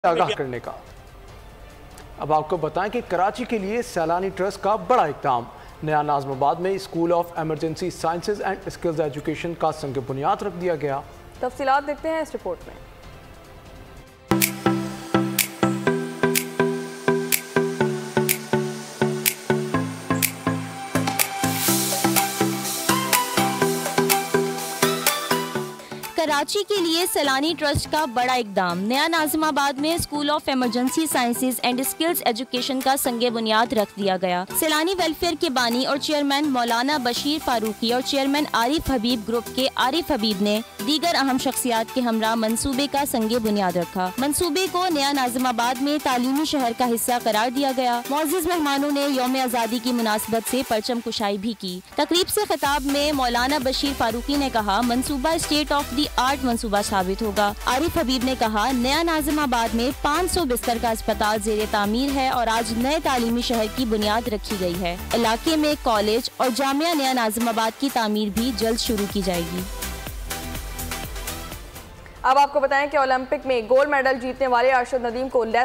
आगाह करने का। अब आपको बताएं कि कराची के लिए सैलानी ट्रस्ट का बड़ा इक़दाम। नया नाज़िमाबाद में school of emergency sciences and skills education का संग बुनियाद रख दिया गया। तफसीलात देखते हैं इस रिपोर्ट में। कराची के लिए सैलानी ट्रस्ट का बड़ा इक़दाम। नया नाज़िमाबाद में school of emergency sciences and skills education का संगे बुनियाद रख दिया गया। सैलानी वेलफेयर के बानी और चेयरमैन मौलाना बशीर फारूकी और चेयरमैन आरिफ हबीब ग्रुप के आरिफ हबीब ने दीगर अहम शख्सियात के हमरा मंसूबे का संगे बुनियाद रखा। मंसूबे को नया नाज़िमाबाद में तालीमी शहर का हिस्सा करार दिया गया। मौजूद मेहमानों ने यौम आज़ादी की मुनासबत से परचम कुशाई भी की। तकरीब से खिताब में मौलाना बशीर फारूकी ने कहा, मंसूबा स्टेट ऑफ दी आर्ट मंसूबा साबित होगा। आरिफ हबीब ने कहा, नया नाज़िमाबाद में 500 बिस्तर का अस्पताल ज़ेरे तामीर है और आज नए तालीमी शहर की बुनियाद रखी गई है। इलाके में कॉलेज और जामिया नया नाज़िमाबाद की तामीर भी जल्द शुरू की जाएगी। अब आपको बताएं कि ओलंपिक में गोल्ड मेडल जीतने वाले अरशद नदीम को